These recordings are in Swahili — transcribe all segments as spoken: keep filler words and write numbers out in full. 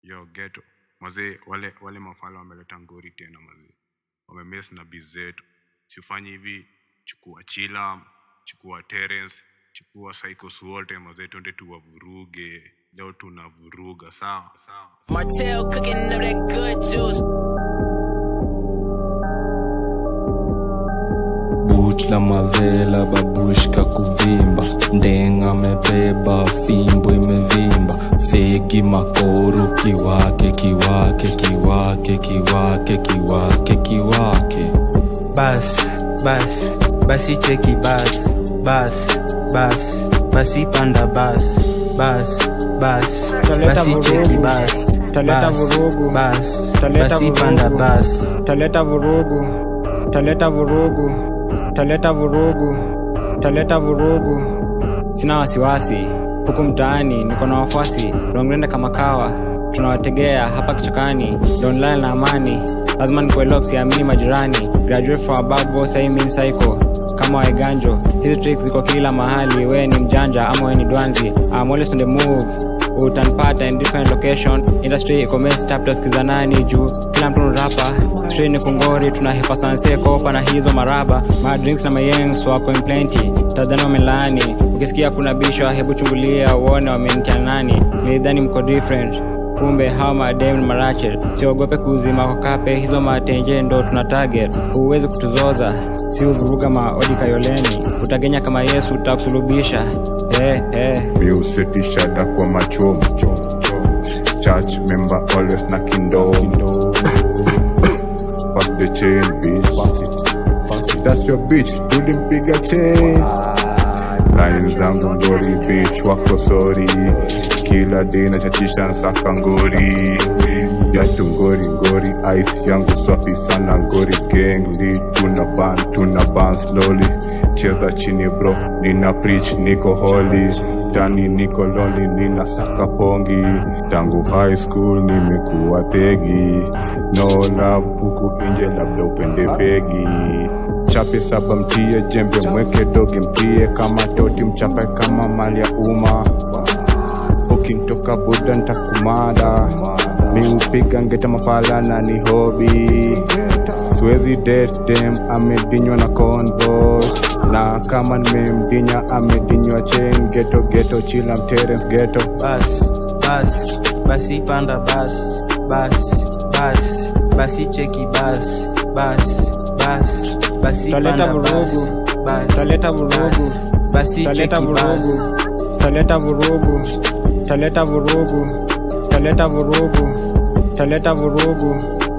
Yo ghetto mazee, wale wale mafala wameleta ngori tena mazee, wamemess na bizetu. Sifanye hivi, chukua Chila, chukua Terence, chukua Psychos wote mazee, twende tuwavuruge. Leo tunavuruga, sawa sawa. Martell cooking up that good juice. Butla mavela babushka kuvimba, ndenga mebeba fimbo imevimba, fegi makoro kiwake kiwake kiwake kiwake kiwake kiwake. Bas bas basi cheki bas bas bas basi panda bas bas bas basi cheki bas taleta vurugu bas taleta basi panda bas taleta vurugu taleta vurugu taleta vurugu taleta vurugu. Sina wasiwasi huku mtaani, niko na wafuasi Rongrenda kama kawa, tunawategea hapa kichakani. Don't lie na amani, lazima nikuelewa, siamini majirani. Graduate from a bad boy, say mean psycho kama waiganjo. Hizi tricks ziko kila mahali, we ni mjanja ama we ni dwanzi. I'm always on the move, utanipata in different location. Industry iko messed up, tusikiza nani juu kila mtu rapa. Straight ni kungori, tunahepa sanse kopa na hizo maraba. My drinks na my yangs wako in plenty, tadhani wamelaani. Ukisikia kuna bishwa, hebu chungulia uone wamenitia nani. Nilidhani mko different, kumbe hao madem marachel. Siogope kuzima kwa kape, hizo matenje ndo tuna target. Huwezi kutuzoza, si uvuruga maodi kayoleni. Utagenya kama Yesu utakusulubisha. Eh eh Mi usetisha da kwa machomo, church member always knocking door. Pass the chain bitch, pass it, pass it. That's your bitch, tulimpiga chain. Line zangu ngori bitch, wako sorry. Kila day na chachisha nsaka ngori. Yatu ngori ngori, ice yangu swafi sana ngori gang. Lead tuna ban, tuna ban slowly. Cheza chini bro, nina preach, niko holy. Tani niko lonely, nina saka pongi. Tangu high school nimekuwa thegi. No love huku inje, labda upende fegi. Chape saba mtie, jembe mweke dogi mtie. Kama toti mchape kama mali ya uma. Ukintoka buda ntakumada. Mi upiga ngeta mafala na ni hobby. Swezi date dem, amedinywa na convoy. Na kama nimemdinya amedinywa chain. Ghetto ghetto Chila Terence ghetto. Bas bas basi panda bas bas bas basi cheki bas bas bas basi panda bas bas taleta vurugu basi taleta vurugu taleta vurugu taleta vurugu taleta vurugu taleta vurugu.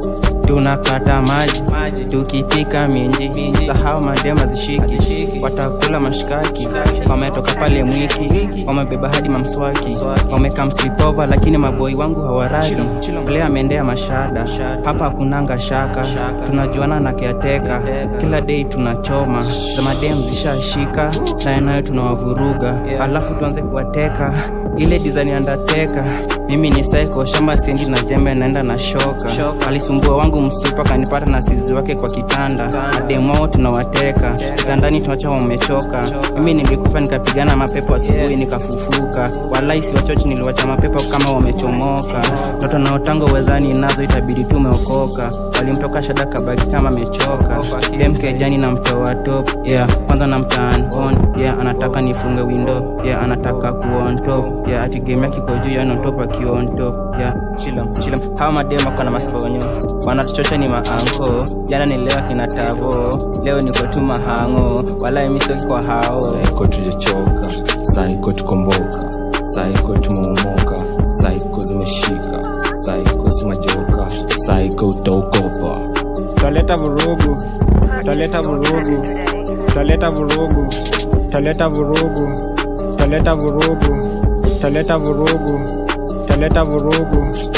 Tunakata maji tukipika minji, sahau madema zishiki. Watakula mashikaki, wametoka pale mwiki, wamebeba hadi mamswaki. Wameka mslipova lakini maboi wangu hawaradi. Play amendea mashada, hapa kunanga shaka. Tunajuana na kiateka, kila day tunachoma. Za madem zishashika, na yanayo tunawavuruga. Alafu tuanze kuwateka, ile design undertaker. Mimi ni psycho, shamba siendi na jembe naenda na shoka. Alisumbua wangu msupa, kanipata na sizi wake kwa kitanda. Mademu wao tunawateka, kitandani tunacha wamechoka. Mimi nilikufa nikapigana mapepo asubuhi nikafufuka. Walai si wachochi niliwacha mapepo kama wamechomoka. Ndoto na utango wezani nazo itabidi tumeokoka. Walimtoka shada kabaki kama amechoka. Dem kejani na mtoa top, yeah, kwanza na mtaan on, yeah, anataka nifunge window, yeah, anataka kuon top, yeah, ati game yake iko juu ya on top aki on top, yeah, chila chila. Hawa madema kwa na masponyo, wanatuchosha ni maanko. Jana nilea kina tavo, leo niko tu mahango. Walai misoki kwa hao. Saiko tujachoka, saiko tukomboka, saiko tumumoka, saiko zimeshika, saiko simajoka, saiko utaokopa. Taleta vurugu taleta vurugu taleta vurugu taleta vurugu taleta vurugu taleta vurugu taleta vurugu.